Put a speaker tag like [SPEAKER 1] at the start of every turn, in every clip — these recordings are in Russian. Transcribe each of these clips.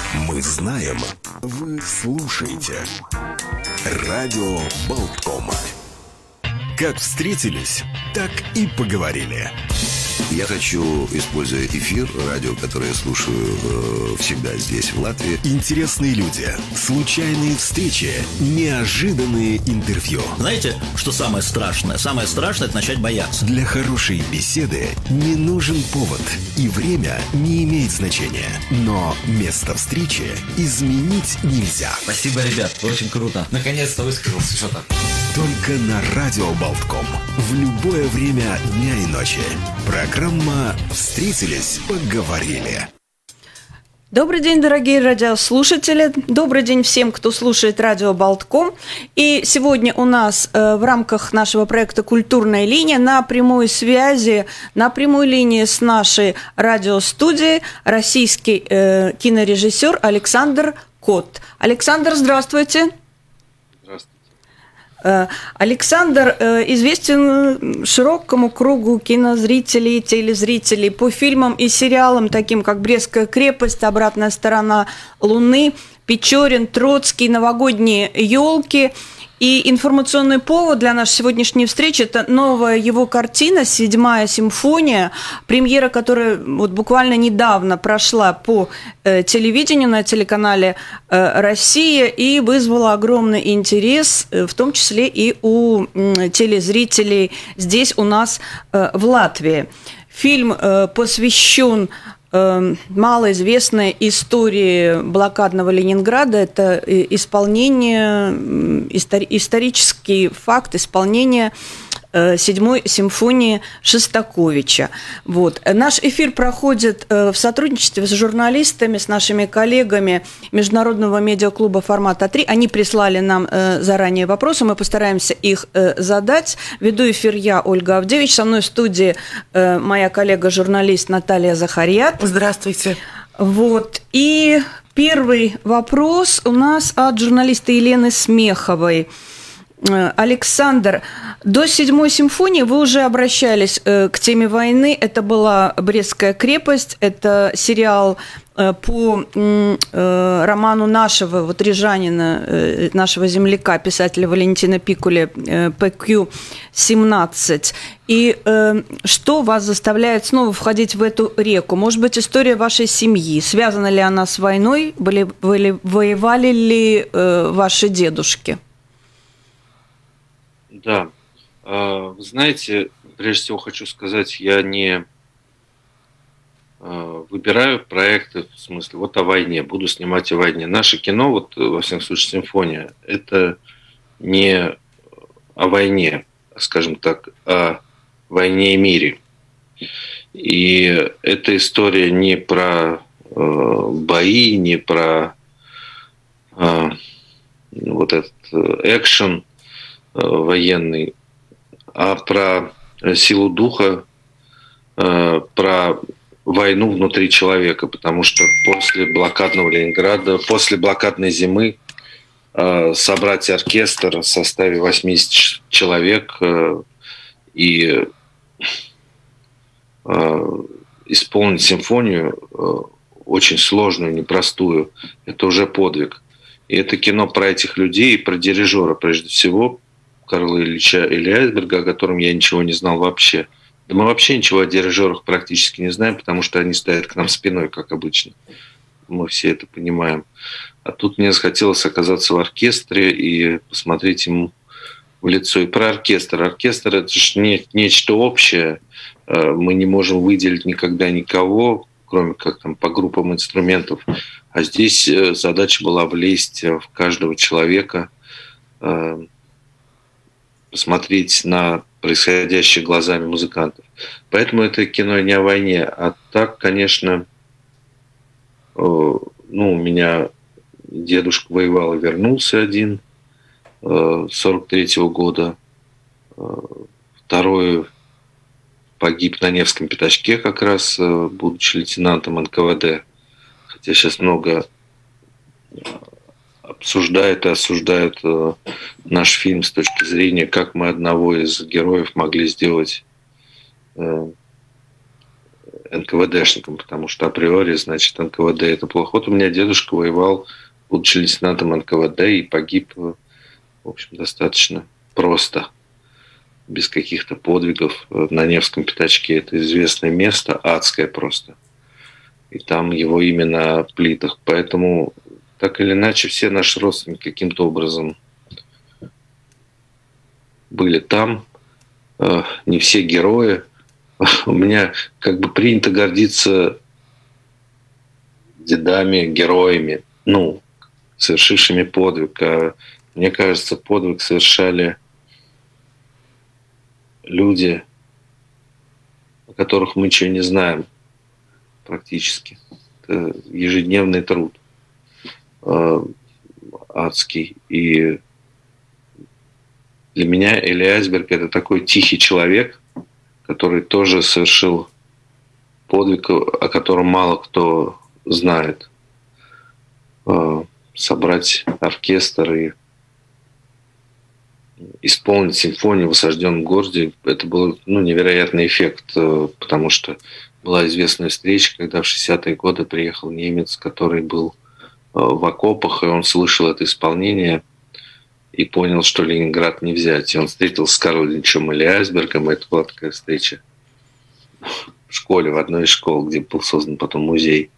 [SPEAKER 1] Мы знаем, вы слушаете. Радио Болтком. Как встретились, так и поговорили.
[SPEAKER 2] Я хочу, используя эфир, радио, которое я слушаю всегда здесь, в Латвии.
[SPEAKER 1] Интересные люди, случайные встречи, неожиданные интервью.
[SPEAKER 3] Знаете, что самое страшное? Самое страшное – это начать бояться.
[SPEAKER 1] Для хорошей беседы не нужен повод, и время не имеет значения. Но место встречи изменить нельзя.
[SPEAKER 3] Спасибо, ребят, очень круто.
[SPEAKER 4] Наконец-то высказался, что там.
[SPEAKER 1] Только на Радио Болтком. В любое время дня и ночи. Программа «Встретились, поговорили».
[SPEAKER 5] Добрый день, дорогие радиослушатели. Добрый день всем, кто слушает Радио Болтком. И сегодня у нас в рамках нашего проекта «Культурная линия» на прямой связи, на прямой линии с нашей радиостудией российский кинорежиссер Александр Кот. Александр, здравствуйте. Александр известен широкому кругу кинозрителей и телезрителей по фильмам и сериалам, таким как «Брестская крепость», «Обратная сторона Луны», «Печорин», «Троцкий», «Новогодние елки». И информационный повод для нашей сегодняшней встречи – это новая его картина «Седьмая симфония», премьера, которая вот буквально недавно прошла по телевидению на телеканале «Россия» и вызвала огромный интерес, в том числе и у телезрителей здесь у нас в Латвии. Фильм посвящен малоизвестная история блокадного Ленинграда. Это исторический факт исполнения Седьмой симфонии Шостаковича. Вот. Наш эфир проходит в сотрудничестве с журналистами, с нашими коллегами Международного медиаклуба «Формат А3». Они прислали нам заранее вопросы, мы постараемся их задать. Веду эфир я, Ольга Авдевич. Со мной в студии моя коллега-журналист Наталья Захарьят.
[SPEAKER 6] Здравствуйте.
[SPEAKER 5] Вот. И первый вопрос у нас от журналиста Елены Смеховой. Александр, до Седьмой симфонии вы уже обращались к теме войны. Это была «Брестская крепость», это сериал по роману нашего вот рижанина, нашего земляка, писателя Валентина Пикуля «ПК-17». И что вас заставляет снова входить в эту реку? Может быть, история вашей семьи? Связана ли она с войной? Воевали ли ваши дедушки?
[SPEAKER 7] Да, вы знаете, прежде всего хочу сказать, я не выбираю проекты, в смысле, вот о войне, буду снимать о войне. Наше кино, вот во всяком случае «Симфония», это не о войне, скажем так, о войне и мире. И эта история не про бои, не про вот этот экшен военный, а про силу духа, про войну внутри человека, потому что после блокадного Ленинграда, после блокадной зимы собрать оркестр в составе 80 человек и исполнить симфонию очень сложную, непростую, это уже подвиг. И это кино про этих людей и про дирижера, прежде всего, Карла Ильича Элиасберга, о котором я ничего не знал вообще. Да мы вообще ничего о дирижерах практически не знаем, потому что они стоят к нам спиной, как обычно. Мы все это понимаем. А тут мне захотелось оказаться в оркестре и посмотреть ему в лицо. И про оркестр. Оркестр – это же нечто общее. Мы не можем выделить никогда никого, кроме как там по группам инструментов. А здесь задача была влезть в каждого человека, посмотреть на происходящее глазами музыкантов. Поэтому это кино не о войне. А так, конечно, у меня дедушка воевал и вернулся один 43-го года. Второй погиб на Невском пятачке как раз, будучи лейтенантом НКВД. Хотя сейчас много обсуждают и осуждают наш фильм с точки зрения, как мы одного из героев могли сделать НКВДшником, потому что априори, значит, НКВД это плохо. Вот у меня дедушка воевал, будучи лейтенантом НКВД, и погиб, в общем, достаточно просто, без каких-то подвигов. На Невском пятачке это известное место, адское просто. И там его имя на плитах. Поэтому, так или иначе, все наши родственники каким-то образом были там. Не все герои. У меня как бы принято гордиться дедами, героями, ну, совершившими подвиг. А мне кажется, подвиг совершали люди, о которых мы ничего не знаем практически. Это ежедневный труд адский. И для меня Эли Айсберг – это такой тихий человек, который тоже совершил подвиг, о котором мало кто знает. Собрать оркестр и исполнить симфонию в осажденном городе – это был невероятный эффект, потому что была известная встреча, когда в 60-е годы приехал немец, который был в окопах, и он слышал это исполнение и понял, что Ленинград не взять. И он встретился с Карлом Ильичем Эли Айсбергом, и это была такая встреча в школе, в одной из школ, где был создан потом музей.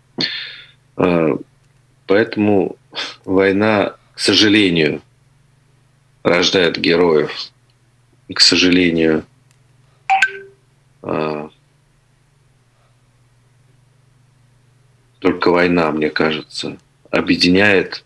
[SPEAKER 7] Поэтому война, к сожалению, рождает героев. И, к сожалению, только война, мне кажется, объединяет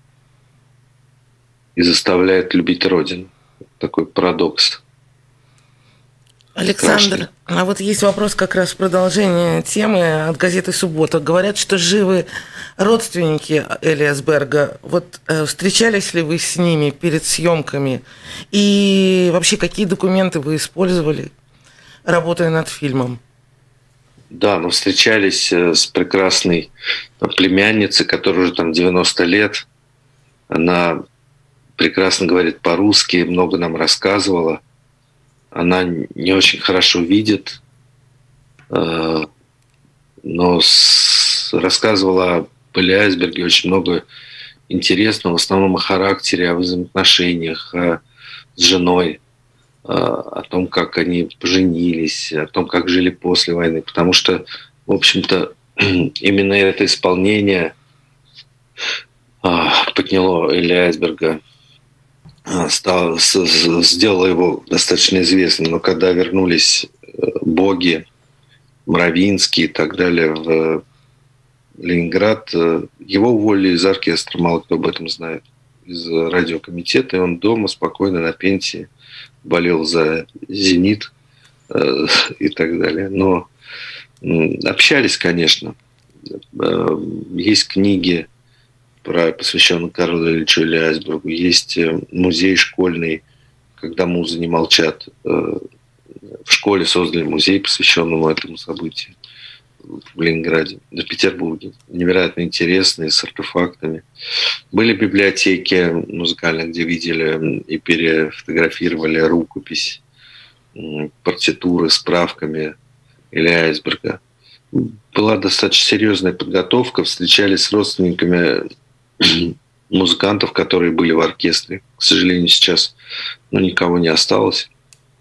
[SPEAKER 7] и заставляет любить Родину. Такой парадокс.
[SPEAKER 6] Александр,
[SPEAKER 7] Страшный.
[SPEAKER 6] а вот есть вопрос как раз в продолжение темы от газеты «Суббота». Говорят, что живы родственники Эли Айсберга. Вот встречались ли вы с ними перед съемками? И вообще, какие документы вы использовали, работая над фильмом?
[SPEAKER 7] Да, мы встречались с прекрасной племянницей, которой уже там 90 лет. Она прекрасно говорит по-русски, много нам рассказывала. Она не очень хорошо видит, но рассказывала об Эли Айсберге очень много интересного, в основном о характере, о взаимоотношениях с женой, о том, как они поженились, о том, как жили после войны. Потому что, в общем-то, именно это исполнение подняло Эли Айсберга, сделало его достаточно известным. Но когда вернулись Боги, Мравинский и так далее в Ленинград, его уволили из оркестра, мало кто об этом знает, из радиокомитета, и он дома спокойно на пенсии болел за «Зенит» и так далее. Но общались, конечно. Есть книги, посвященный Карлу Ильичу Эли Айсбергу. Есть музей школьный, когда музы не молчат. В школе создали музей, посвященному этому событию в Ленинграде, в Петербурге. Невероятно интересный, с артефактами. Были библиотеки музыкальные, где видели и перефотографировали рукопись, партитуры, справками Эли Айсберга. Была достаточно серьезная подготовка. Встречались с родственниками музыкантов, которые были в оркестре. К сожалению, сейчас никого не осталось.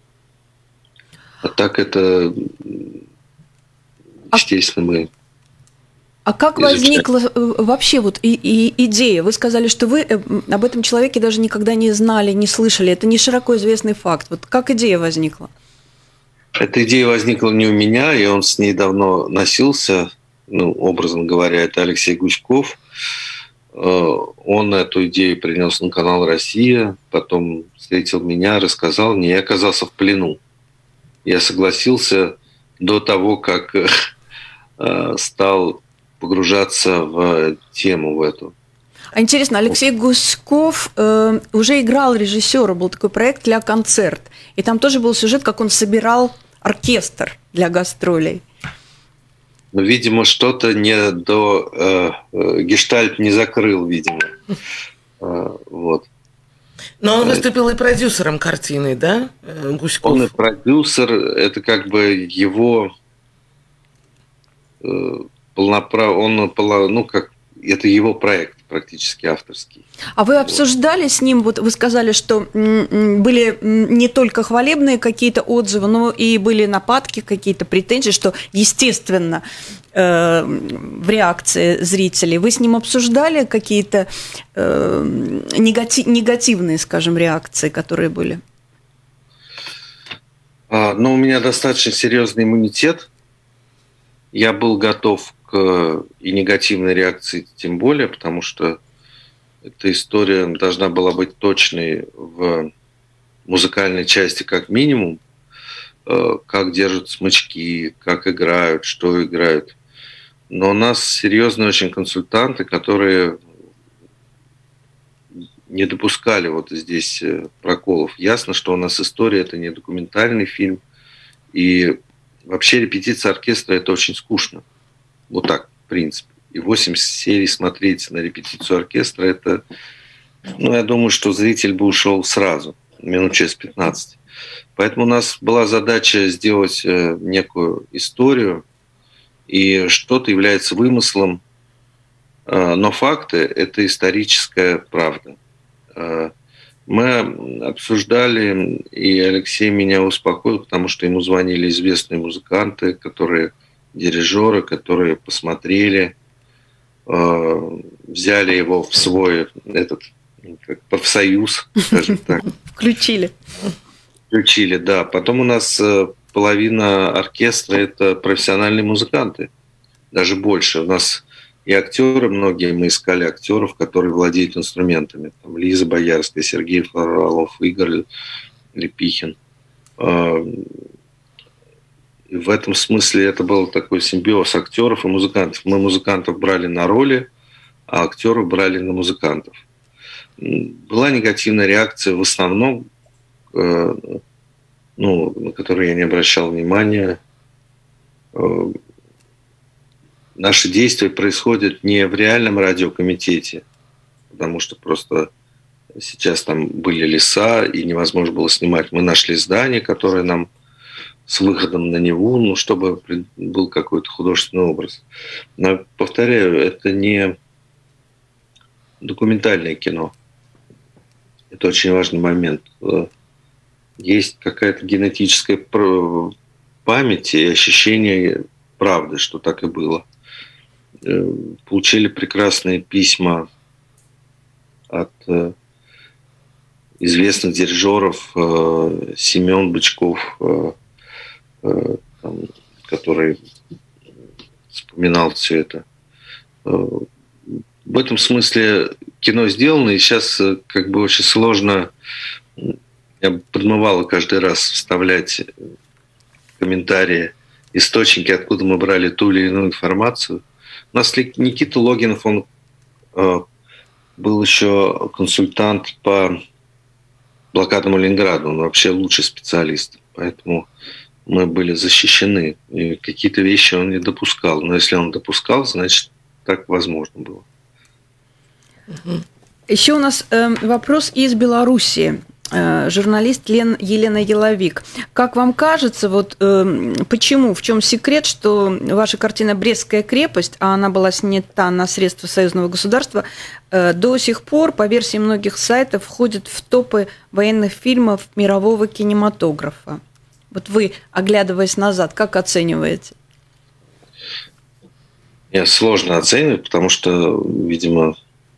[SPEAKER 7] А так это, естественно, мы...
[SPEAKER 5] А как возникла вообще вот и идея? Вы сказали, что вы об этом человеке даже никогда не знали, не слышали. Это не широко известный факт. Вот как идея возникла?
[SPEAKER 7] Эта идея возникла не у меня, и он с ней давно носился, образно говоря, это Алексей Гучков. Он эту идею принес на канал «Россия», потом встретил меня, рассказал мне, я оказался в плену. Я согласился до того, как стал погружаться в тему в эту.
[SPEAKER 5] А интересно, Алексей Гучков уже играл режиссера, был такой проект «Ля концерт», и там тоже был сюжет, как он собирал оркестр для гастролей.
[SPEAKER 7] Но, видимо, что-то не гештальт не закрыл, видимо. Вот.
[SPEAKER 6] Но он выступил и продюсером картины, да, Гучков?
[SPEAKER 7] Он и продюсер, это как бы его это его проект практически авторский.
[SPEAKER 5] А вы обсуждали с ним, вот вы сказали, что были не только хвалебные какие-то отзывы, но и были нападки, какие-то претензии, что, естественно, в реакции зрителей. Вы с ним обсуждали какие-то негативные, скажем, реакции, которые были?
[SPEAKER 7] Но у меня достаточно серьезный иммунитет. Я был готов и негативной реакции тем более, потому что эта история должна была быть точной в музыкальной части как минимум, как держат смычки, как играют, что играют. Но у нас серьезные очень консультанты, которые не допускали вот здесь проколов. Ясно, что у нас история – это не документальный фильм, и вообще репетиция оркестра – это очень скучно. Вот так, в принципе. И 8 серий смотреть на репетицию оркестра, это, я думаю, что зритель бы ушел сразу, минут через 15. Поэтому у нас была задача сделать некую историю, и что-то является вымыслом, но факты – это историческая правда. Мы обсуждали, и Алексей меня успокоил, потому что ему звонили известные музыканты, дирижеры, которые посмотрели, взяли его в свой профсоюз, скажем так.
[SPEAKER 5] Включили,
[SPEAKER 7] да. Потом у нас половина оркестра – это профессиональные музыканты, даже больше. У нас и актеры многие, мы искали актеров, которые владеют инструментами. Там Лиза Боярская, Сергей Фролов, Игорь Лепихин. И в этом смысле это был такой симбиоз актеров и музыкантов. Мы музыкантов брали на роли, а актеров брали на музыкантов. Была негативная реакция в основном, на которую я не обращал внимания. Наши действия происходят не в реальном радиокомитете, потому что просто сейчас там были леса, и невозможно было снимать. Мы нашли здание, которое нам с выходом на Неву, чтобы был какой-то художественный образ. Но, повторяю, это не документальное кино. Это очень важный момент. Есть какая-то генетическая память и ощущение правды, что так и было. Получили прекрасные письма от известных дирижеров, Семен Бычков, который вспоминал все это. В этом смысле кино сделано, и сейчас очень сложно. Я подмывала каждый раз вставлять комментарии, источники, откуда мы брали ту или иную информацию. У нас Никита Логинов, он был еще консультант по блокадному Ленинграду, он вообще лучший специалист, поэтому мы были защищены, и какие-то вещи он не допускал. Но если он допускал, значит, так возможно было.
[SPEAKER 5] Еще у нас вопрос из Белоруссии. Журналист Елена Еловик. Как вам кажется, почему, в чем секрет, что ваша картина «Брестская крепость», а она была снята на средства союзного государства, до сих пор, по версии многих сайтов, входит в топы военных фильмов мирового кинематографа? Вот вы, оглядываясь назад, как оцениваете?
[SPEAKER 7] Сложно оценивать, потому что, видимо,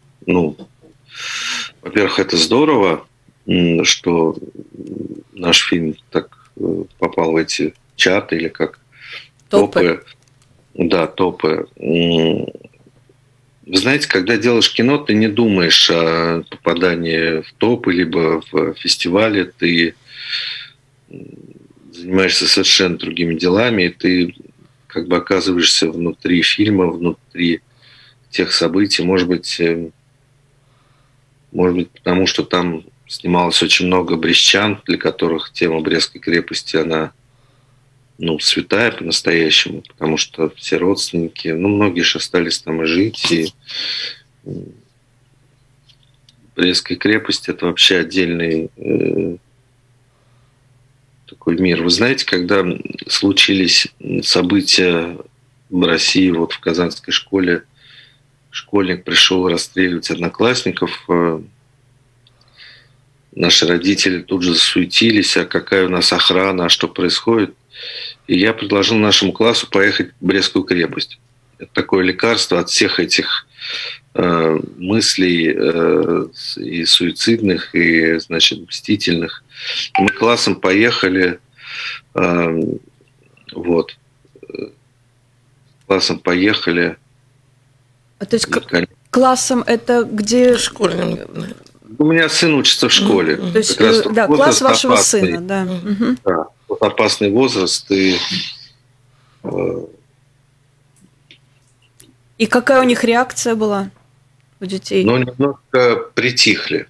[SPEAKER 7] во-первых, это здорово, что наш фильм так попал в эти чарты или как топы. Да, топы. Вы знаете, когда делаешь кино, ты не думаешь о попадании в топы, либо в фестивале, ты занимаешься совершенно другими делами, и ты оказываешься внутри фильма, внутри тех событий. Может быть, потому что там снималось очень много брестчан, для которых тема Брестской крепости, она святая по-настоящему, потому что все родственники, многие же остались там и жить, и Брестская крепость – это вообще отдельный такой мир. Вы знаете, когда случились события в России, вот в казанской школе, школьник пришел расстреливать одноклассников. Наши родители тут же засуетились, а какая у нас охрана, а что происходит. И я предложил нашему классу поехать в Брестскую крепость. Это такое лекарство от всех этих мыслей и суицидных, и, значит, мстительных. Мы классом поехали, вот, классом поехали.
[SPEAKER 5] То есть классом это где?
[SPEAKER 6] Школьным.
[SPEAKER 7] У меня сын учится в школе.
[SPEAKER 5] То есть, да, класс вашего сына, да.
[SPEAKER 7] Да, вот опасный возраст.
[SPEAKER 5] И какая у них реакция была у детей?
[SPEAKER 7] Ну, немножко притихли.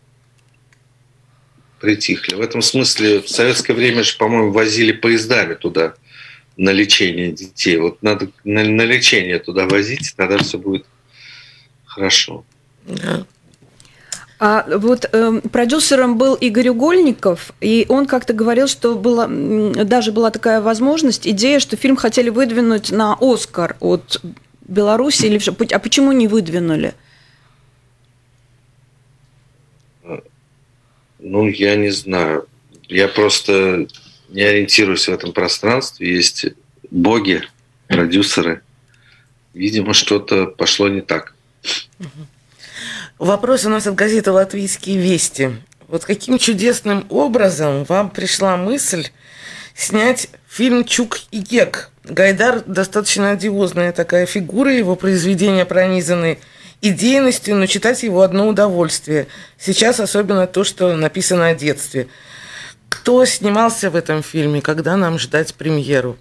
[SPEAKER 7] В этом смысле в советское время же, по-моему, возили поездами туда на лечение детей. Вот надо на лечение туда возить, тогда все будет хорошо.
[SPEAKER 6] Да.
[SPEAKER 5] А вот продюсером был Игорь Угольников, и он как-то говорил, что даже была такая возможность, идея, что фильм хотели выдвинуть на «Оскар» от Беларуси, а почему не выдвинули?
[SPEAKER 7] Ну, я не знаю. Я просто не ориентируюсь в этом пространстве. Есть боги, продюсеры. Видимо, что-то пошло не так.
[SPEAKER 6] Вопрос у нас от газеты «Латвийские вести». Вот каким чудесным образом вам пришла мысль снять фильм «Чук и Гек»? Гайдар достаточно одиозная такая фигура, его произведения пронизаны идейностью, но читать его одно удовольствие. Сейчас особенно то, что написано о детстве. Кто снимался в этом фильме? Когда нам ждать премьеру?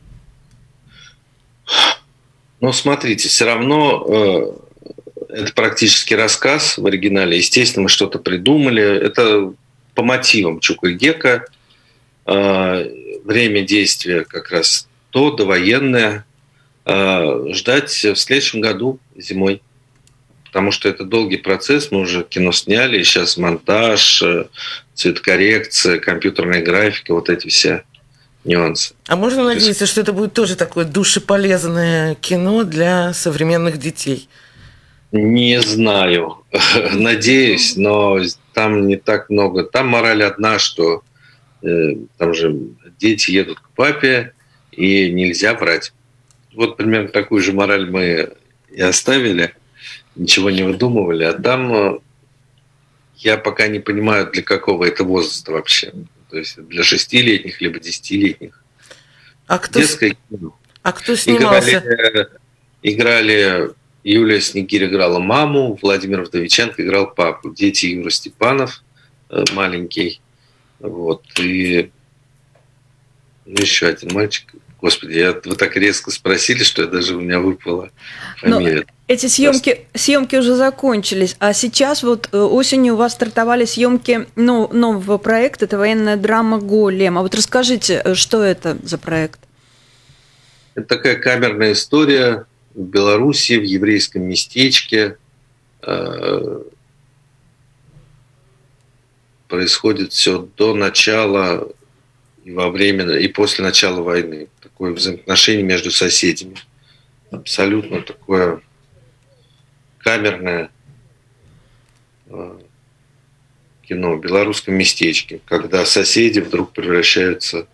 [SPEAKER 7] Ну, смотрите, все равно это практически рассказ в оригинале. Естественно, мы что-то придумали. Это по мотивам Чука и Гека. Время действия как раз довоенное. Ждать в следующем году, зимой. Потому что это долгий процесс. Мы уже кино сняли. И сейчас монтаж, цветокоррекция, компьютерная графика, вот эти все нюансы.
[SPEAKER 6] А можно надеяться, что это будет тоже такое душеполезное кино для современных детей?
[SPEAKER 7] Не знаю. Надеюсь, но там не так много. Там мораль одна, что там же дети едут к папе, и нельзя врать. Вот примерно такую же мораль мы и оставили. Ничего не выдумывали. А там я пока не понимаю, для какого это возраста вообще. То есть для 6-летних, либо 10-летних. Детское кино.
[SPEAKER 6] А кто снимался?
[SPEAKER 7] Играли Юлия Снегирь играла маму, Владимир Вдовиченко играл папу. Дети Юра Степанов, маленький. Вот. И еще один мальчик. Господи, вы так резко спросили, что даже у меня выпала фамилия.
[SPEAKER 5] Но эти съемки уже закончились, а сейчас вот осенью у вас стартовали съемки нового проекта, это военная драма «Голем». А вот расскажите, что это за проект?
[SPEAKER 7] Это такая камерная история в Беларуси, в еврейском местечке. Происходит все до начала и во время, и после начала войны. Такое взаимоотношение между соседями. Абсолютно такое камерное кино в белорусском местечке, когда соседи вдруг превращаются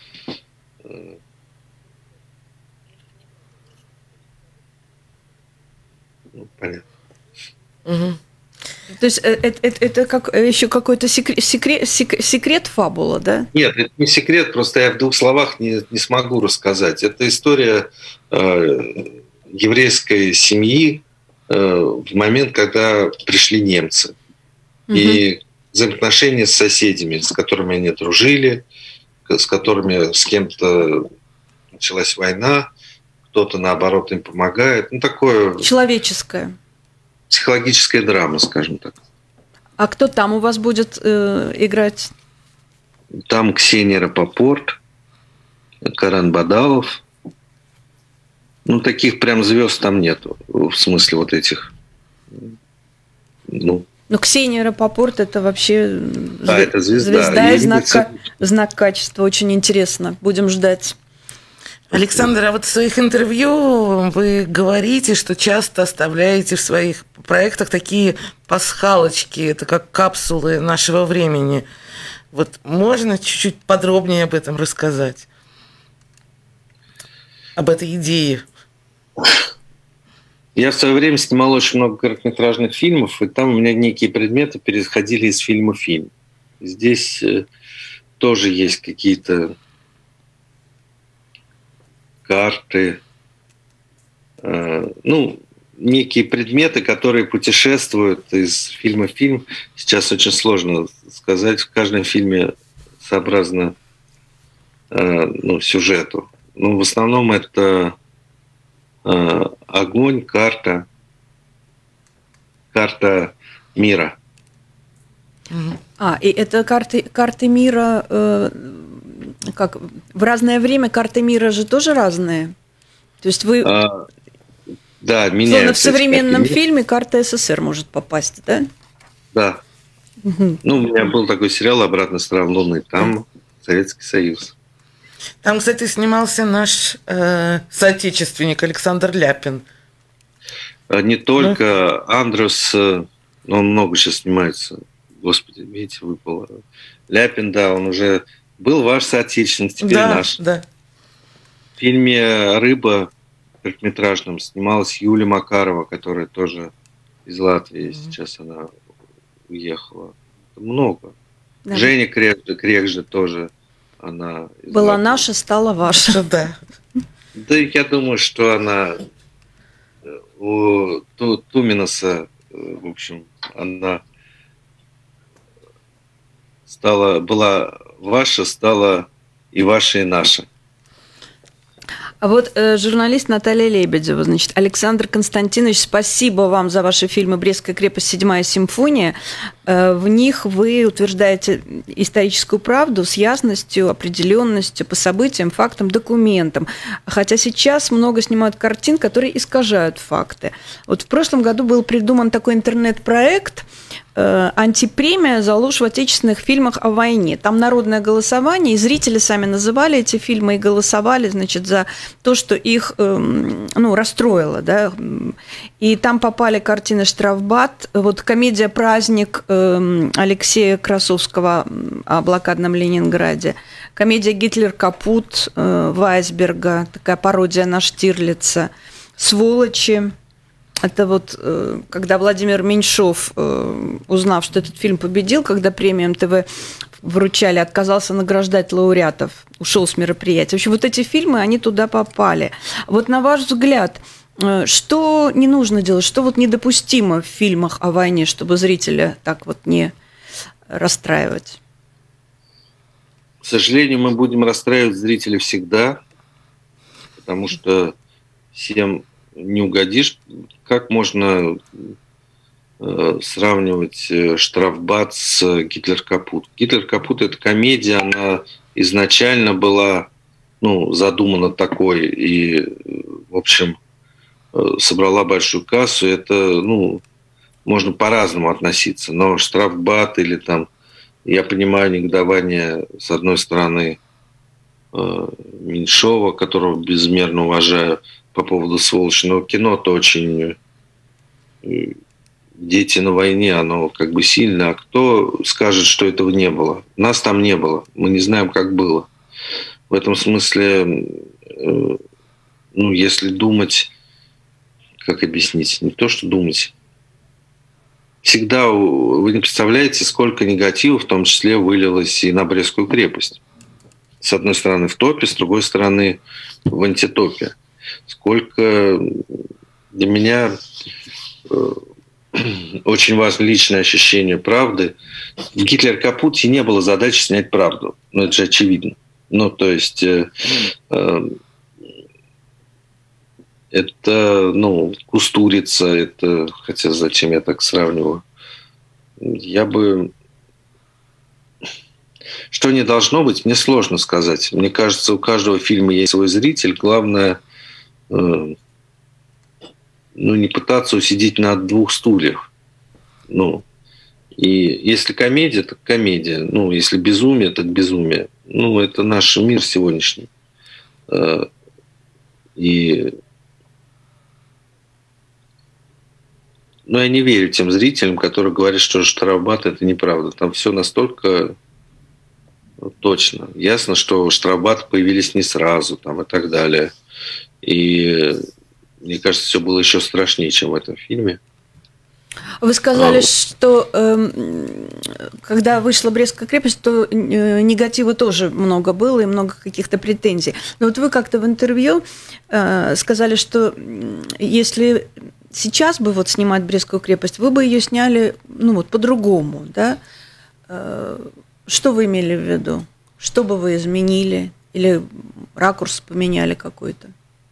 [SPEAKER 7] понятно.
[SPEAKER 5] Угу. То есть это как еще какой-то секрет фабула, да?
[SPEAKER 7] Нет, это не секрет, просто я в двух словах не смогу рассказать. Это история еврейской семьи в момент, когда пришли немцы. Угу. И взаимоотношения с соседями, с которыми они дружили, с которыми с кем-то началась война, кто-то, наоборот, им помогает. Ну, такое...
[SPEAKER 5] Человеческое.
[SPEAKER 7] Психологическая драма, скажем так.
[SPEAKER 5] А кто там у вас будет играть?
[SPEAKER 7] Там Ксения Рапопорт, Карен Бадалов. Ну, таких прям звезд там нету. В смысле вот этих. Ну,
[SPEAKER 5] Ксения Рапопорт – это вообще
[SPEAKER 7] это звезда
[SPEAKER 5] и знак качества. Очень интересно. Будем ждать.
[SPEAKER 6] Александр, а вот в своих интервью вы говорите, что часто оставляете в своих проектах такие пасхалочки, это как капсулы нашего времени. Вот можно чуть-чуть подробнее об этом рассказать? Об этой идее?
[SPEAKER 7] Я в свое время снимал очень много короткометражных фильмов, и там у меня некие предметы переходили из фильма в фильм. Здесь тоже есть какие-то карты, некие предметы, которые путешествуют из фильма в фильм. Сейчас очень сложно сказать, в каждом фильме сообразно сюжету. В основном это огонь, карта мира.
[SPEAKER 5] И это карты мира, как в разное время карты мира же тоже разные. То есть вы
[SPEAKER 7] да, меняются.
[SPEAKER 5] В современном фильме карта СССР может попасть, да?
[SPEAKER 7] Да. У меня был такой сериал «Обратная сторона Луны». Там Советский Союз.
[SPEAKER 6] Там, кстати, снимался наш соотечественник Александр Ляпин.
[SPEAKER 7] Не только Андрус, он много сейчас снимается. Господи, видите, выпало. Ляпин, да, он уже был ваш соотечественник, теперь наш.
[SPEAKER 6] Да.
[SPEAKER 7] В фильме «Рыба» короткометражном снималась Юлия Макарова, которая тоже из Латвии. Сейчас она уехала. Много. Да. Женя Крекжа тоже. Она
[SPEAKER 5] была Латвии. Наша, стала ваша.
[SPEAKER 6] Да.
[SPEAKER 7] Да, я думаю, что она у Туминаса, в общем, она была ваша, стала и ваша, и наша.
[SPEAKER 5] А вот журналист Наталья Лебедева, значит, Александр Константинович, спасибо вам за ваши фильмы «Брестская крепость», «Седьмая симфония». В них вы утверждаете историческую правду с ясностью, определенностью по событиям, фактам, документам. Хотя сейчас много снимают картин, которые искажают факты. Вот в прошлом году был придуман такой интернет-проект «Антипремия за ложь в отечественных фильмах о войне». Там народное голосование, и зрители сами называли эти фильмы и голосовали, значит, за то, что их расстроило. Да? И там попали картины «Штрафбат», вот комедия «Праздник» Алексея Красовского о блокадном Ленинграде, комедия «Гитлер капут» Вайсберга, такая пародия на Штирлица, «Сволочи». Это вот когда Владимир Меньшов, узнав, что этот фильм победил, когда премию МТВ вручали, отказался награждать лауреатов, ушел с мероприятия. В общем, вот эти фильмы, они туда попали. Вот на ваш взгляд, что не нужно делать, что вот недопустимо в фильмах о войне, чтобы зрителя так вот не расстраивать?
[SPEAKER 7] К сожалению, мы будем расстраивать зрителя всегда, потому что всем не угодишь. Как можно сравнивать «Штрафбат» с «Гитлер капут»? «Гитлер капут» – это комедия, она изначально была задумана такой и, в общем, собрала большую кассу. Это, можно по-разному относиться. Но «Штрафбат» или там, я понимаю негодование, с одной стороны, Меньшова, которого безмерно уважаю, по поводу сволочного кино, то очень «Дети на войне», оно как бы сильно. А кто скажет, что этого не было? Нас там не было. Мы не знаем, как было. В этом смысле, если думать, как объяснить? Не то, что думать. Всегда вы не представляете, сколько негатива, в том числе, вылилось и на Брестскую крепость. С одной стороны в топе, с другой стороны в антитопе. Сколько для меня очень важно личное ощущение правды. В «Гитлер капуте» не было задачи снять правду. Это же очевидно. То есть это, Кустурица, это, хотя зачем я так сравниваю? Что не должно быть, мне сложно сказать. Мне кажется, у каждого фильма есть свой зритель. Главное, не пытаться усидеть на двух стульях. И если комедия, так комедия. Если безумие, так безумие. Это наш мир сегодняшний. И я не верю тем зрителям, которые говорят, что штрафбат – это неправда. Там все настолько точно. Ясно, что штрафбаты появились не сразу там, и так далее. И мне кажется, все было еще страшнее, чем в этом фильме.
[SPEAKER 5] Вы сказали, что когда вышла Брестская крепость, то негатива тоже много было и много каких-то претензий. Но вот вы как-то в интервью сказали, что если сейчас бы вот снимать Брестскую крепость, вы бы ее сняли по-другому, да? Что вы имели в виду? Что бы вы изменили? Или ракурс поменяли какой-то?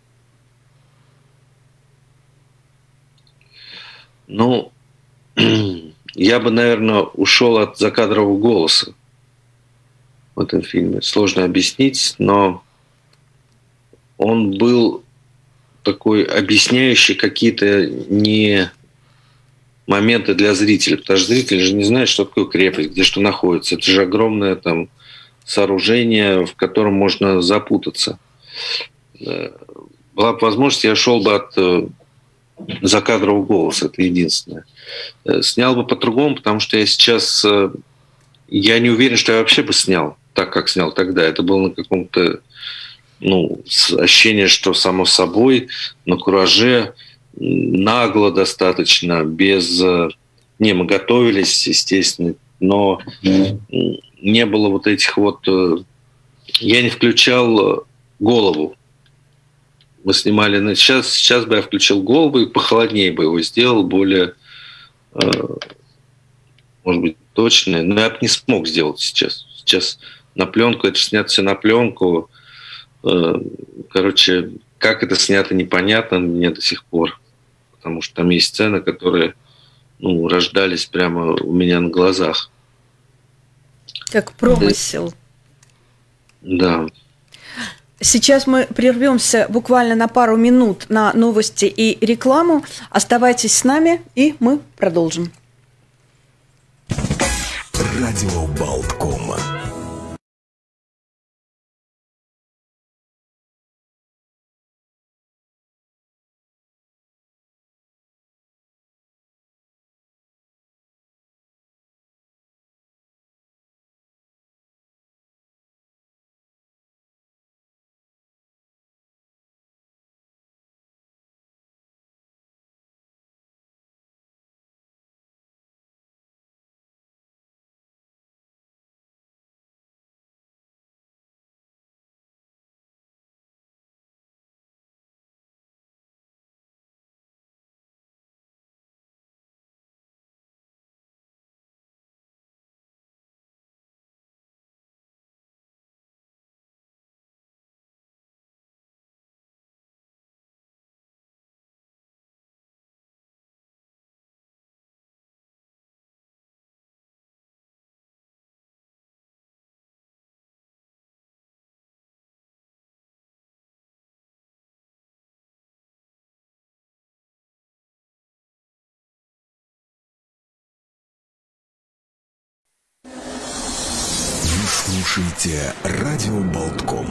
[SPEAKER 7] Я бы, наверное, ушел от закадрового голоса в этом фильме. Сложно объяснить, но он был такой объясняющий какие-то не моменты для зрителя, потому что зритель же не знает, что такое крепость, где что находится. Это же огромное там сооружение, в котором можно запутаться. Была бы возможность, я шел бы от закадрового голоса, это единственное. Снял бы по-другому, потому что я не уверен, что я вообще бы снял так, как снял тогда. Это было на каком-то ощущение, что само собой, на кураже, нагло достаточно, без... мы готовились, естественно, но не было вот этих вот... Я не включал голову. Мы снимали... Сейчас бы я включил голову и похолоднее бы его сделал, более, может быть, точное. Но я бы не смог сделать сейчас. Сейчас на пленку, это снято все на пленку. Короче, как это снято, непонятно мне до сих пор. Потому что там есть сцены, которые рождались прямо у меня на глазах.
[SPEAKER 5] Как промысел.
[SPEAKER 7] Да.
[SPEAKER 5] Сейчас мы прервемся буквально на пару минут на новости и рекламу. Оставайтесь с нами, и мы продолжим.
[SPEAKER 1] Радио Болтком. Слушайте Радио Болтком.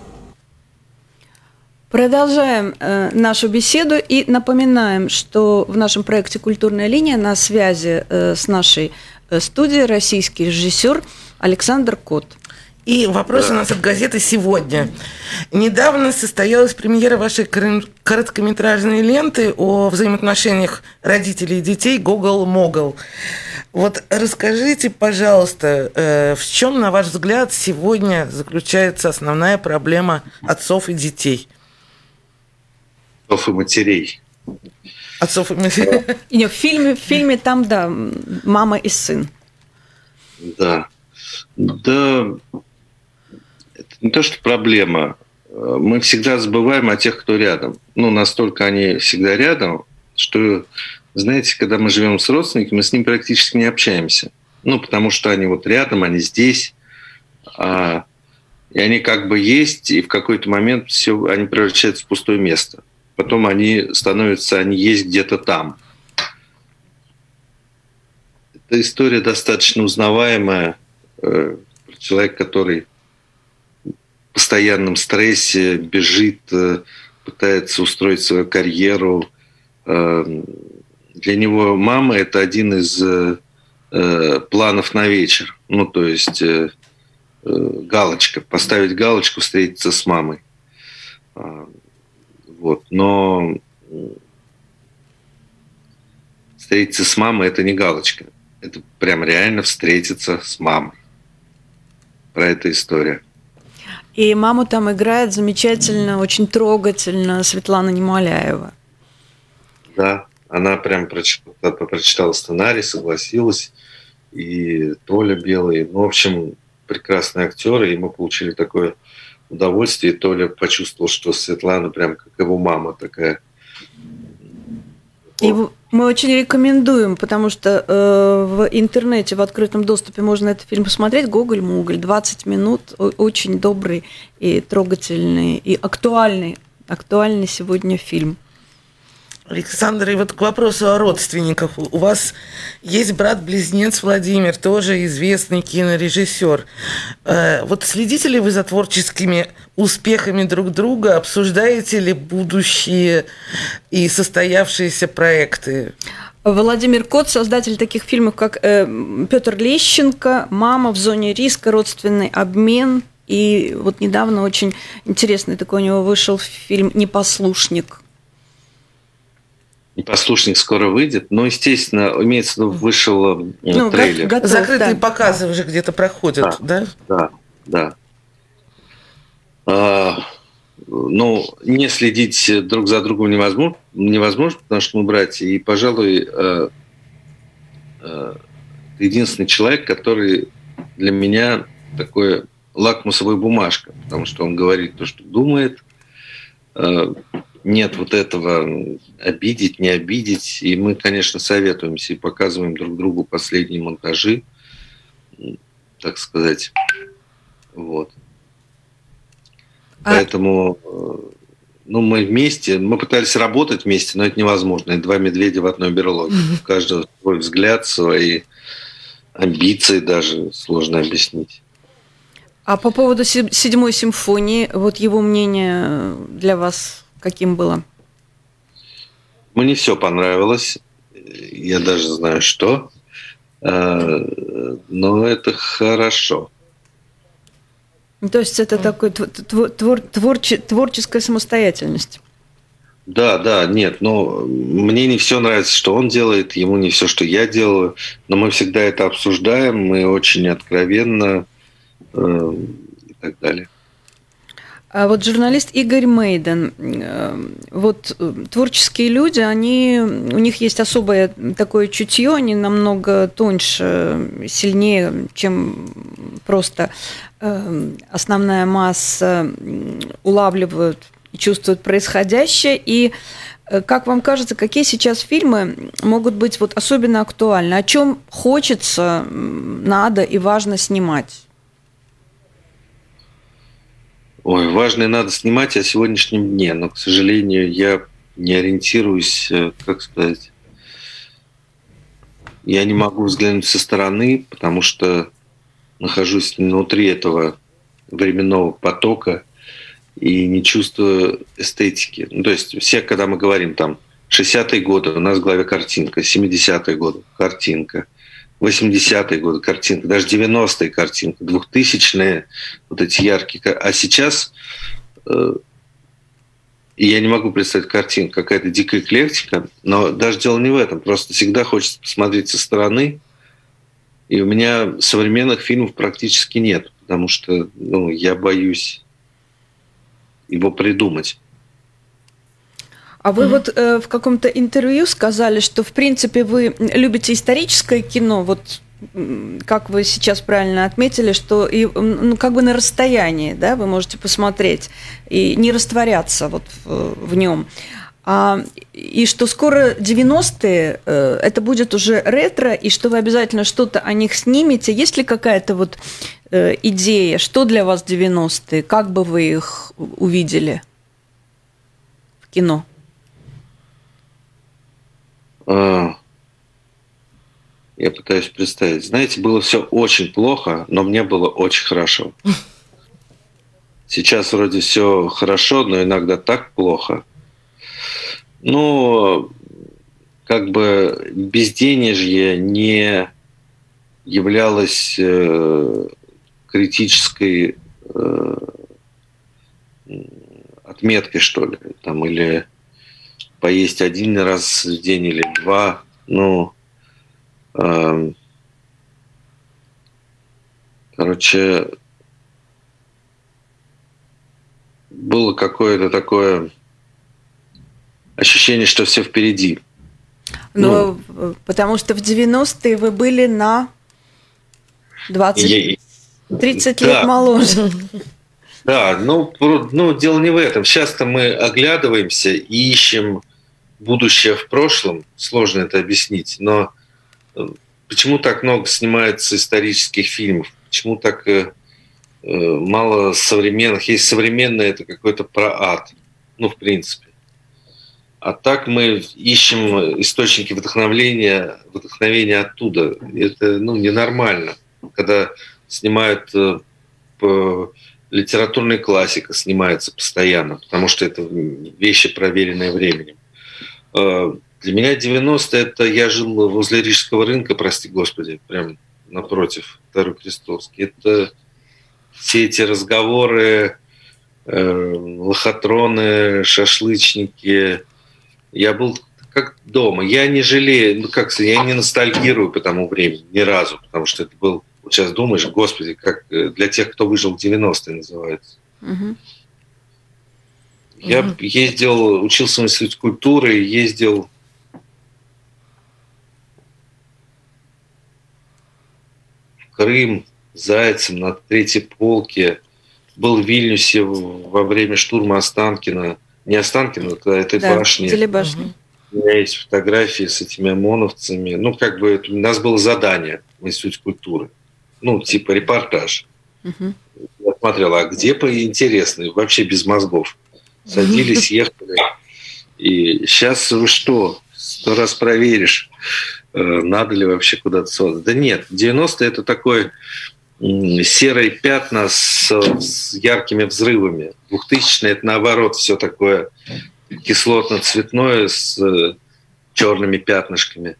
[SPEAKER 5] Продолжаем нашу беседу и напоминаем, что в нашем проекте «Культурная линия» на связи с нашей студией российский режиссер Александр Кот.
[SPEAKER 6] И вопрос у нас от газеты «Сегодня». Недавно состоялась премьера вашей короткометражной ленты о взаимоотношениях родителей и детей «Гогол-Могол». Вот расскажите, пожалуйста, в чем, на ваш взгляд, сегодня заключается основная проблема отцов и детей?
[SPEAKER 7] Отцов и матерей.
[SPEAKER 6] Отцов и матерей.
[SPEAKER 5] И в фильме там, да, мама и сын.
[SPEAKER 7] Да. Да, это не то, что проблема. Мы всегда забываем о тех, кто рядом. Настолько они всегда рядом, что, знаете, когда мы живем с родственниками, мы с ними практически не общаемся. Потому что они вот рядом, они здесь, и они как бы есть, и в какой-то момент все, они превращаются в пустое место. Потом они есть где-то там. Эта история достаточно узнаваемая. Человек, который в постоянном стрессе, бежит, пытается устроить свою карьеру. Для него мама – это один из планов на вечер. Ну, то есть галочка, поставить галочку, встретиться с мамой. Вот. Но встретиться с мамой – это не галочка. Это прям реально встретиться с мамой. Про это история.
[SPEAKER 5] И маму там играет замечательно, очень трогательно Светлана Немоляева.
[SPEAKER 7] Да, она прям прочитала сценарий, согласилась. И Толя Белый, ну, в общем, прекрасные актеры, и мы получили такое удовольствие. И Толя почувствовал, что Светлана прям как его мама такая.
[SPEAKER 5] И мы очень рекомендуем, потому что в интернете, в открытом доступе можно этот фильм посмотреть. «Гоголь-Моголь», 20 минут, очень добрый и трогательный, и актуальный сегодня фильм.
[SPEAKER 6] Александр, и вот к вопросу о родственниках. У вас есть брат-близнец Владимир, тоже известный кинорежиссер. Вот следите ли вы за творческими успехами друг друга? Обсуждаете ли будущие и состоявшиеся проекты?
[SPEAKER 5] Владимир Кот, создатель таких фильмов, как Петр Лещенко, «Мама», «В зоне риска», «Родственный обмен». И вот недавно очень интересный такой у него вышел фильм «Непослушник».
[SPEAKER 7] «Непослушник» скоро выйдет, но, естественно, имеется в виду, вышел трейлер.
[SPEAKER 5] Готов,
[SPEAKER 6] закрытые
[SPEAKER 5] да.
[SPEAKER 6] показы уже где-то проходят, да?
[SPEAKER 7] Да. Ну, не следить друг за другом невозможно, потому что мы братья. И, пожалуй, единственный человек, который для меня такой лакмусовая бумажка, потому что он говорит то, что думает. Нет вот этого обидеть, не обидеть. И мы, конечно, советуемся и показываем друг другу последние монтажи, так сказать. Вот. Поэтому мы вместе, мы пытались работать вместе, но это невозможно. Это два медведя в одной берлоге. У каждого свой взгляд, свои амбиции даже сложно объяснить.
[SPEAKER 5] А по поводу «Седьмой симфонии», вот его мнение для вас каким было?
[SPEAKER 7] Мне все понравилось. Я даже знаю, что. Но это хорошо.
[SPEAKER 5] То есть это такой творческая самостоятельность.
[SPEAKER 7] Да, нет, но мне не все нравится, что он делает, ему не все, что я делаю, но мы всегда это обсуждаем, мы очень откровенно и так далее.
[SPEAKER 5] А вот журналист Игорь Мейден, вот творческие люди, у них есть особое такое чутье, они намного тоньше, сильнее, чем просто основная масса улавливают и чувствуют происходящее. И как вам кажется, какие сейчас фильмы могут быть вот особенно актуальны? О чем хочется, надо и важно снимать?
[SPEAKER 7] Ой, важно и надо снимать о сегодняшнем дне, но, к сожалению, я не ориентируюсь, как сказать, я не могу взглянуть со стороны, потому что нахожусь внутри этого временного потока и не чувствую эстетики. Ну, то есть все, когда мы говорим там 60-е годы, у нас в голове картинка, 70-е годы картинка, 80-е годы картинка, даже 90-е картинка, 2000-е вот эти яркие. А сейчас я не могу представить картинку, какая-то дикая эклектика, но даже дело не в этом, просто всегда хочется посмотреть со стороны, и у меня современных фильмов практически нет, потому что я боюсь его придумать.
[SPEAKER 5] А вы вот в каком-то интервью сказали, что, в принципе, вы любите историческое кино, вот как вы сейчас правильно отметили, что и, как бы на расстоянии, да, вы можете посмотреть и не растворяться вот в нем. И что скоро 90-е, это будет уже ретро, и что вы обязательно что-то о них снимете. Есть ли какая-то вот идея, что для вас 90-е, как бы вы их увидели в кино?
[SPEAKER 7] Я пытаюсь представить. Знаете, было все очень плохо, но мне было очень хорошо. Сейчас вроде все хорошо, но иногда так плохо. Ну, как бы безденежье не являлось критической отметкой, что ли, там, или поесть один раз в день или два. Ну, короче, было какое-то такое ощущение, что все впереди.
[SPEAKER 5] Но потому что в 90-е вы были на 30 лет моложе.
[SPEAKER 7] Да, ну, дело не в этом. Часто мы оглядываемся и ищем будущее в прошлом. Сложно это объяснить. Но почему так много снимается исторических фильмов? Почему так мало современных? Есть современное, это какой-то про ад. Ну, в принципе. А так мы ищем источники вдохновения оттуда. Это, ненормально. Когда снимают литературная классика, снимается постоянно, потому что это вещи, проверенные временем. Для меня 90-е это я жил возле Рижского рынка, прости господи, прям напротив Второй Крестовский. Это все эти разговоры, лохотроны, шашлычники. Я был как дома. Я не жалею, я не ностальгирую по тому времени ни разу, потому что это был. Вот сейчас думаешь, господи, как для тех, кто выжил в 90-е, называется. Я ездил, учился в институте культуры, ездил в Крым, Зайцем, на Третьей полке. Был в Вильнюсе во время штурма Останкино. Не Останкино, а этой башни.
[SPEAKER 5] Телебашни.
[SPEAKER 7] У меня есть фотографии с этими ОМОНовцами. Ну, как бы у нас было задание в институте культуры. Ну, типа репортаж. Я смотрел, а где интересно, вообще без мозгов. Садились, ехали. И сейчас вы что? 100 раз проверишь, надо ли вообще куда-то создать. Да нет, 90-е это такой серые пятна с яркими взрывами. 2000-е это наоборот все такое кислотно-цветное с черными пятнышками.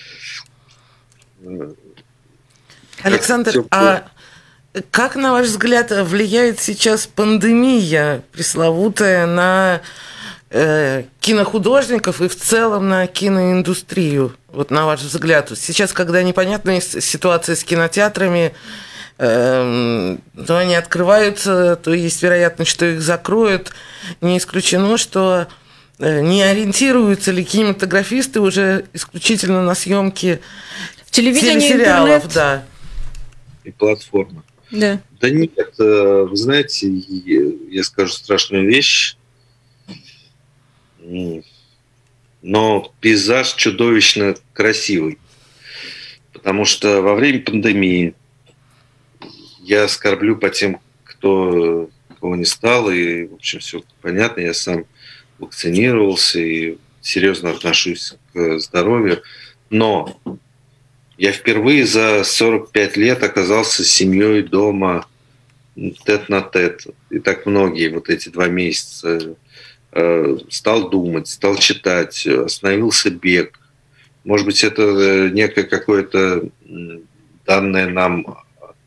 [SPEAKER 6] Александр, а как, на ваш взгляд, влияет сейчас пандемия пресловутая на кинохудожников и в целом на киноиндустрию? Вот на ваш взгляд, сейчас, когда непонятная ситуация с кинотеатрами, то они открываются, то есть вероятность, что их закроют. Не исключено, что не ориентируются ли кинематографисты уже исключительно на съемки телесериалов, интернет. Да.
[SPEAKER 7] И платформа.
[SPEAKER 5] Да.
[SPEAKER 7] Да нет, вы знаете, я скажу страшную вещь, но пейзаж чудовищно красивый, потому что во время пандемии я скорблю по тем, кого не стало, и, в общем, все понятно, я сам вакцинировался и серьезно отношусь к здоровью, но я впервые за 45 лет оказался с семьей дома тет-на-тет. И так многие вот эти 2 месяца. Стал думать, стал читать, остановился бег. Может быть, это некое какое-то данное нам,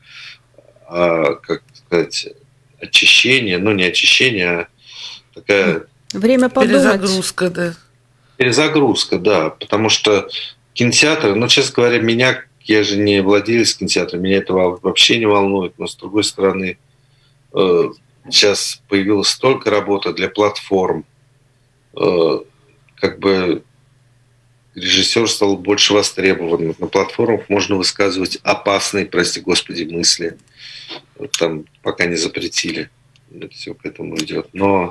[SPEAKER 7] как сказать, очищение. Ну, не очищение, а такая...
[SPEAKER 5] Время подумать.
[SPEAKER 6] Перезагрузка, да.
[SPEAKER 7] Перезагрузка, да. Потому что кинотеатр, честно говоря, я же не владелец кинотеатра, меня это вообще не волнует, но с другой стороны, сейчас появилось столько работы для платформ, как бы режиссер стал больше востребованным. На платформах можно высказывать опасные, прости господи, мысли. Там пока не запретили. Это все к этому идет. Но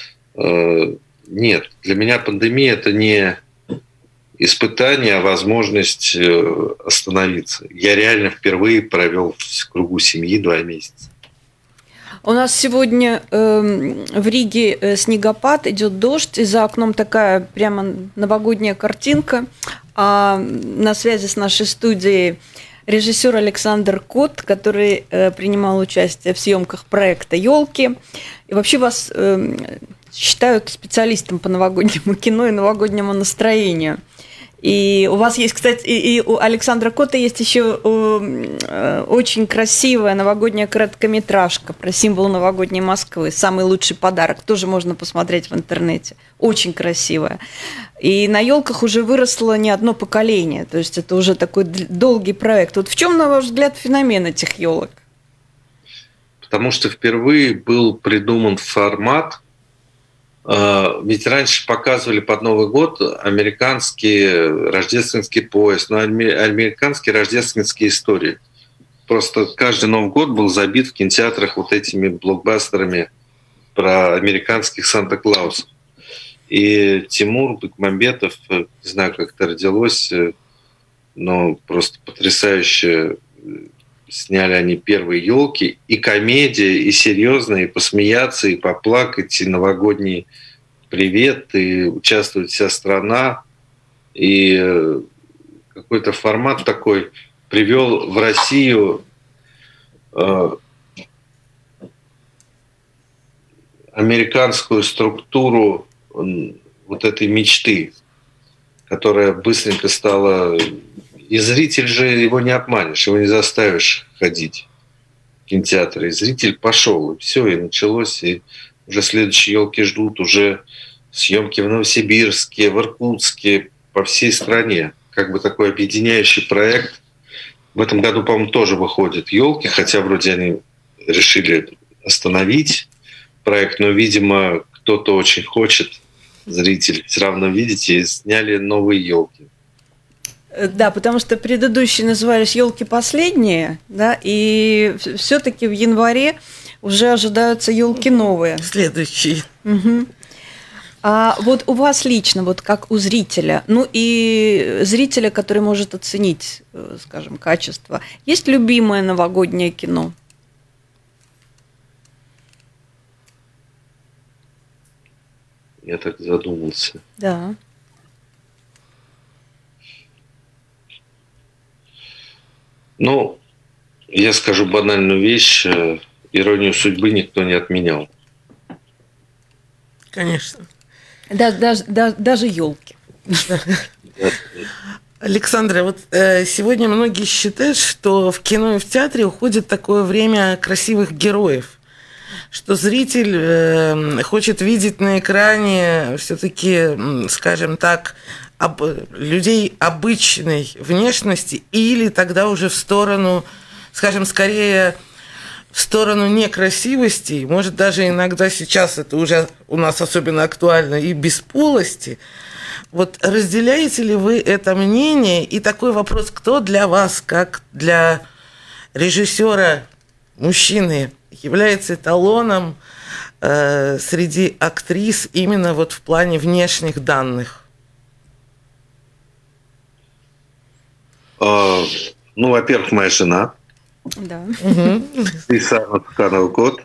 [SPEAKER 7] нет, для меня пандемия – это не испытание, а возможность остановиться. Я реально впервые провел в кругу семьи 2 месяца.
[SPEAKER 5] У нас сегодня в Риге снегопад, идет дождь, и за окном такая прямо новогодняя картинка. А на связи с нашей студией режиссер Александр Кот, который принимал участие в съемках проекта «Елки». И вообще вас считают специалистом по новогоднему кино и новогоднему настроению. И у вас есть, кстати, и у Александра Кота есть еще очень красивая новогодняя короткометражка про символ новогодней Москвы. «Самый лучший подарок». Тоже можно посмотреть в интернете. Очень красивая. И на елках уже выросло не одно поколение. То есть это уже такой долгий проект. Вот в чем, на ваш взгляд, феномен этих елок?
[SPEAKER 7] Потому что впервые был придуман формат. Ведь раньше показывали под Новый год американский рождественский поезд, но американские рождественские истории. Просто каждый Новый год был забит в кинотеатрах вот этими блокбастерами про американских Санта-Клаусов. И Тимур Бекмамбетов, не знаю, как это родилось, но просто потрясающе сняли они первые елки, и комедия, и серьезно, и посмеяться, и поплакать, и новогодний привет, и участвует вся страна. И какой-то формат такой привел в Россию американскую структуру вот этой мечты, которая быстренько стала... И зритель же его не обманешь, его не заставишь ходить в кинотеатр. И зритель пошел, и все, и началось. И уже следующие елки ждут, уже съемки в Новосибирске, в Иркутске, по всей стране. Как бы такой объединяющий проект. В этом году, по-моему, тоже выходят елки, хотя вроде они решили остановить проект, но, видимо, кто-то очень хочет, зритель, все равно видите, и сняли новые елки.
[SPEAKER 5] Да, потому что предыдущие назывались «Елки последние», да, и все-таки в январе уже ожидаются елки новые.
[SPEAKER 6] Следующие.
[SPEAKER 5] Угу. А вот у вас лично, вот как у зрителя, ну и зрителя, который может оценить, скажем, качество, есть любимое новогоднее кино?
[SPEAKER 7] Я так задумался.
[SPEAKER 5] Да.
[SPEAKER 7] Ну, я скажу банальную вещь. «Иронию судьбы» никто не отменял.
[SPEAKER 6] Конечно.
[SPEAKER 5] Даже елки.
[SPEAKER 6] Александра, вот сегодня многие считают, что в кино и в театре уходит такое время красивых героев, что зритель хочет видеть на экране все-таки, скажем так, людей обычной внешности, или тогда уже в сторону, скажем, скорее в сторону некрасивости, может, даже иногда сейчас это уже у нас особенно актуально, и бесполости. Вот разделяете ли вы это мнение? И такой вопрос, кто для вас, как для режиссера мужчины, является эталоном среди актрис именно вот в плане внешних данных?
[SPEAKER 7] Ну, во-первых, моя жена.
[SPEAKER 5] Да.
[SPEAKER 7] Исана Цуканова-Кот.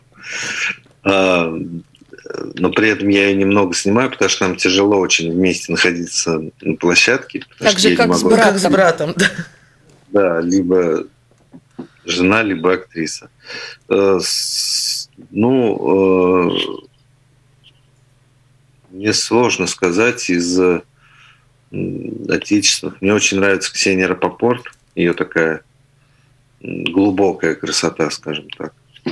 [SPEAKER 7] Но при этом я ее немного снимаю, потому что нам тяжело очень вместе находиться на площадке.
[SPEAKER 5] Так же, как с братом.
[SPEAKER 7] Да, либо жена, либо актриса. Мне сложно сказать из отечественных. Мне очень нравится Ксения Рапопорт. Ее такая глубокая красота, скажем так.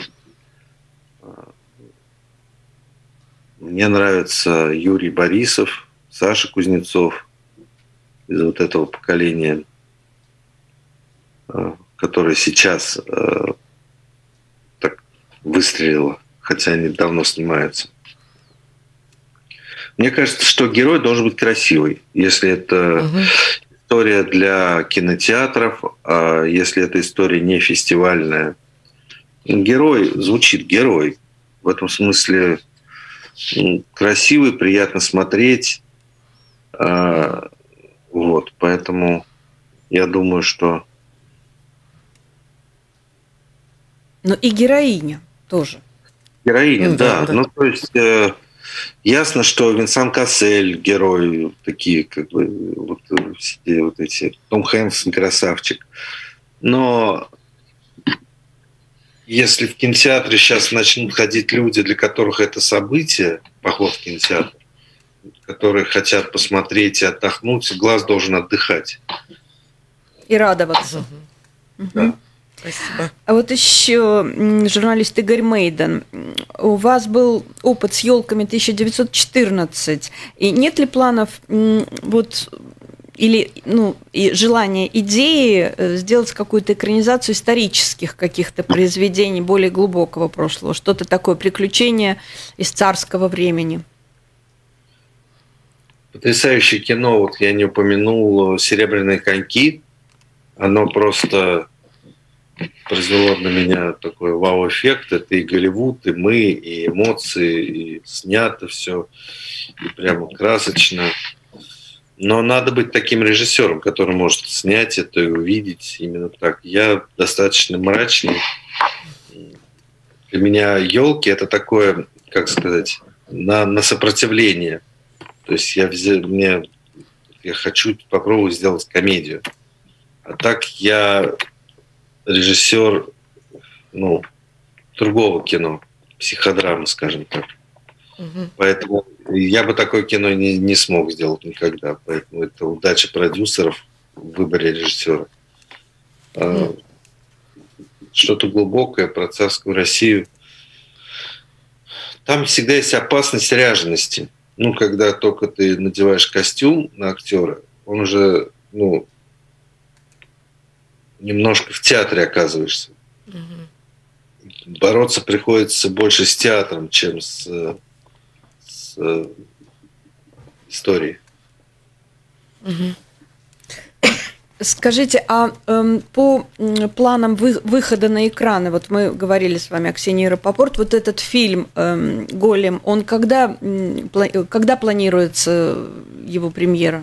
[SPEAKER 7] Мне нравится Юрий Борисов, Саша Кузнецов из вот этого поколения, которое сейчас так выстрелило, хотя они давно снимаются. Мне кажется, что герой должен быть красивый. Если это история для кинотеатров, а если эта история не фестивальная. Герой звучит герой. В этом смысле красивый, приятно смотреть. Вот, поэтому я думаю, что...
[SPEAKER 5] Ну и героиня тоже.
[SPEAKER 7] Героиня, да. Ну, то есть... Ясно, что Винсан Кассель, герой, такие, как бы, вот все вот эти, Том Хэнкс, красавчик. Но если в кинотеатре сейчас начнут ходить люди, для которых это событие, поход в кинотеатр, которые хотят посмотреть и отдохнуть, глаз должен отдыхать.
[SPEAKER 5] И радоваться.
[SPEAKER 7] Да.
[SPEAKER 6] Спасибо.
[SPEAKER 5] А вот еще журналист Игорь Мейдан. У вас был опыт с елками 1914. И нет ли планов вот или и желания, идеи сделать какую-то экранизацию исторических каких-то произведений более глубокого прошлого? Что-то такое, приключение из царского времени?
[SPEAKER 7] Потрясающее кино, вот я не упомянул «Серебряные коньки». Оно просто произвело на меня такой вау-эффект. Это и Голливуд, и мы, и эмоции, и снято все, и прямо красочно. Но надо быть таким режиссером, который может снять это и увидеть именно так. Я достаточно мрачный. Для меня елки это такое, как сказать, на сопротивление. То есть я хочу попробовать сделать комедию. А так я режиссер, другого кино, психодрамы, скажем так. Поэтому я бы такое кино не смог сделать никогда. Поэтому это удача продюсеров в выборе режиссера. Что-то глубокое про царскую Россию. Там всегда есть опасность ряжености. Когда только ты надеваешь костюм на актера, он уже, немножко в театре оказываешься. Бороться приходится больше с театром, чем с историей.
[SPEAKER 5] Скажите, а по планам выхода на экраны, вот мы говорили с вами о Ксении Рапопорт, вот этот фильм «Голем», он когда планируется его премьера?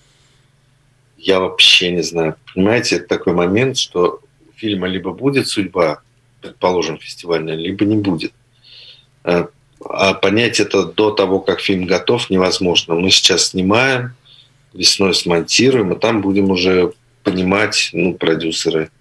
[SPEAKER 7] Я вообще не знаю. Понимаете, это такой момент, что у фильма либо будет судьба, предположим, фестивальная, либо не будет. А понять это до того, как фильм готов, невозможно. Мы сейчас снимаем, весной смонтируем, и там будем уже понимать, продюсеры,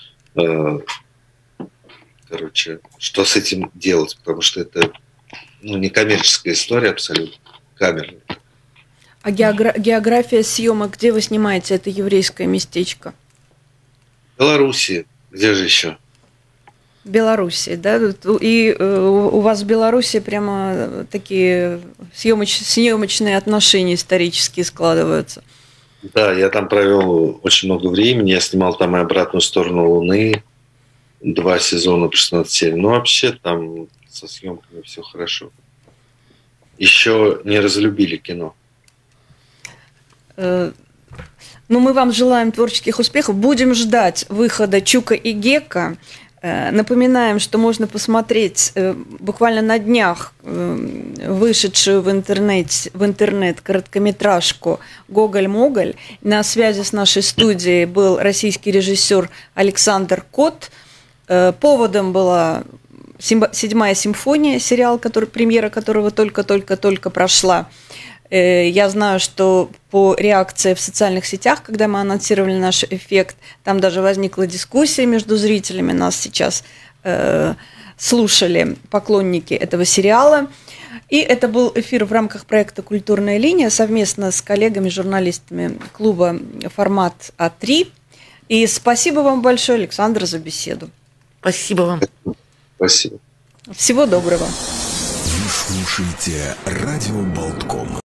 [SPEAKER 7] что с этим делать, потому что это не коммерческая история абсолютно, камерная.
[SPEAKER 5] А география съемок, где вы снимаете это еврейское местечко?
[SPEAKER 7] В Беларуси, где же еще?
[SPEAKER 5] В Беларуси, да? И у вас в Беларуси прямо такие съемочные отношения исторические складываются.
[SPEAKER 7] Да, я там провел очень много времени. Я снимал там и «Обратную сторону Луны», 2 сезона по 16 серий. Вообще там со съемками все хорошо. Еще не разлюбили кино.
[SPEAKER 5] Мы вам желаем творческих успехов. Будем ждать выхода «Чука и Гека». Напоминаем, что можно посмотреть буквально на днях вышедшую в интернет короткометражку «Гоголь-Моголь». На связи с нашей студией был российский режиссер Александр Кот. Поводом была «Седьмая симфония», сериал, премьера которого только прошла. Я знаю, что по реакции в социальных сетях, когда мы анонсировали наш эффект, там даже возникла дискуссия между зрителями. Нас сейчас слушали поклонники этого сериала. И это был эфир в рамках проекта «Культурная линия» совместно с коллегами-журналистами клуба «Формат А3». И спасибо вам большое, Александр, за беседу.
[SPEAKER 6] Спасибо вам.
[SPEAKER 7] Спасибо.
[SPEAKER 5] Всего доброго.
[SPEAKER 1] Вы слушаете «Радио Болтком».